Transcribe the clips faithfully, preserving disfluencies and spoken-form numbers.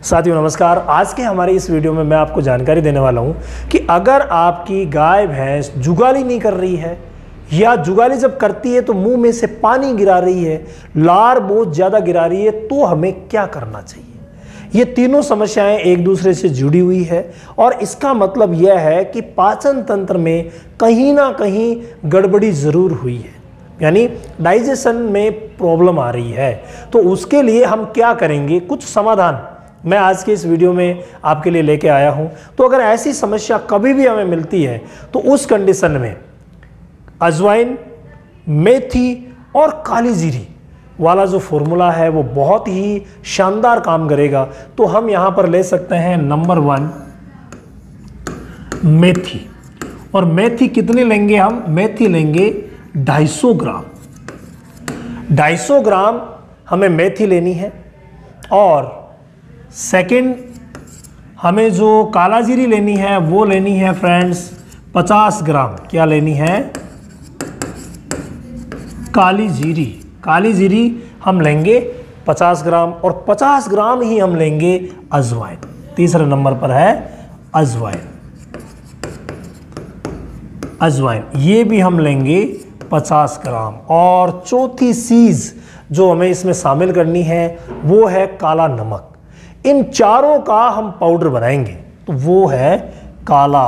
साथियों नमस्कार। आज के हमारे इस वीडियो में मैं आपको जानकारी देने वाला हूं कि अगर आपकी गाय भैंस जुगाली नहीं कर रही है या जुगाली जब करती है तो मुंह में से पानी गिरा रही है, लार बहुत ज़्यादा गिरा रही है, तो हमें क्या करना चाहिए। ये तीनों समस्याएं एक दूसरे से जुड़ी हुई है और इसका मतलब यह है कि पाचन तंत्र में कहीं ना कहीं गड़बड़ी ज़रूर हुई है, यानी डाइजेशन में प्रॉब्लम आ रही है। तो उसके लिए हम क्या करेंगे, कुछ समाधान मैं आज के इस वीडियो में आपके लिए लेके आया हूं। तो अगर ऐसी समस्या कभी भी हमें मिलती है तो उस कंडीशन में अजवाइन, मेथी और काली जीरी वाला जो फॉर्मूला है वो बहुत ही शानदार काम करेगा। तो हम यहां पर ले सकते हैं नंबर वन मेथी, और मेथी कितनी लेंगे हम, मेथी लेंगे दो सौ पचास ग्राम। दो सौ ग्राम हमें मेथी लेनी है। और सेकंड हमें जो काला जीरी लेनी है वो लेनी है फ्रेंड्स पचास ग्राम। क्या लेनी है, काली जीरी। काली जीरी हम लेंगे पचास ग्राम और पचास ग्राम ही हम लेंगे अजवाइन। तीसरे नंबर पर है अजवाइन। अजवाइन ये भी हम लेंगे पचास ग्राम। और चौथी चीज जो हमें इसमें शामिल करनी है वो है काला नमक। इन चारों का हम पाउडर बनाएंगे, तो वो है काला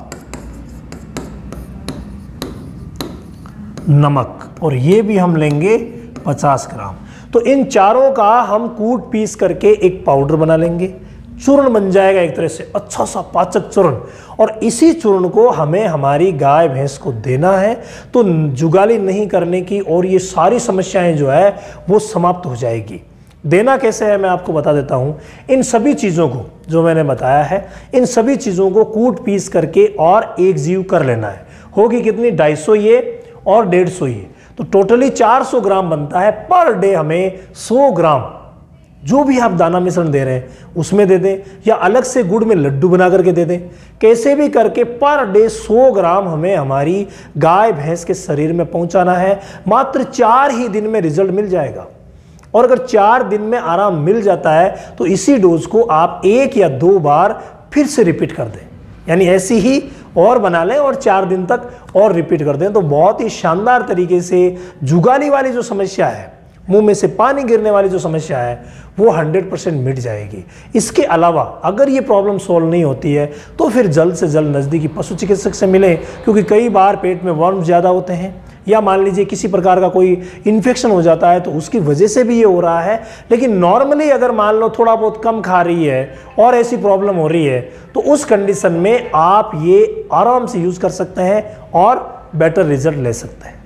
नमक, और ये भी हम लेंगे पचास ग्राम। तो इन चारों का हम कूट पीस करके एक पाउडर बना लेंगे, चूर्ण बन जाएगा एक तरह से अच्छा सा पाचक चूर्ण। और इसी चूर्ण को हमें हमारी गाय भैंस को देना है, तो जुगाली नहीं करने की और ये सारी समस्याएं जो है वो समाप्त हो जाएगी। देना कैसे है मैं आपको बता देता हूं। इन सभी चीज़ों को जो मैंने बताया है, इन सभी चीज़ों को कूट पीस करके और एक जीव कर लेना है। होगी कितनी, ढाई सौ ये और डेढ़ सौ ये, तो टोटली चार सौ ग्राम बनता है। पर डे हमें सौ ग्राम जो भी आप दाना मिश्रण दे रहे हैं उसमें दे दें, या अलग से गुड़ में लड्डू बना करके दे दें। कैसे भी करके पर डे सौ ग्राम हमें हमारी गाय भैंस के शरीर में पहुंचाना है। मात्र चार ही दिन में रिजल्ट मिल जाएगा। और अगर चार दिन में आराम मिल जाता है तो इसी डोज को आप एक या दो बार फिर से रिपीट कर दें, यानी ऐसी ही और बना लें और चार दिन तक और रिपीट कर दें। तो बहुत ही शानदार तरीके से जुगाली वाली जो समस्या है, मुंह में से पानी गिरने वाली जो समस्या है, वो सौ परसेंट मिट जाएगी। इसके अलावा अगर ये प्रॉब्लम सॉल्व नहीं होती है तो फिर जल्द से जल्द नज़दीकी पशु चिकित्सक से मिलें, क्योंकि कई बार पेट में वर्म ज़्यादा होते हैं, या मान लीजिए किसी प्रकार का कोई इन्फेक्शन हो जाता है तो उसकी वजह से भी ये हो रहा है। लेकिन नॉर्मली अगर मान लो थोड़ा बहुत कम खा रही है और ऐसी प्रॉब्लम हो रही है तो उस कंडीशन में आप ये आराम से यूज़ कर सकते हैं और बेटर रिजल्ट ले सकते हैं।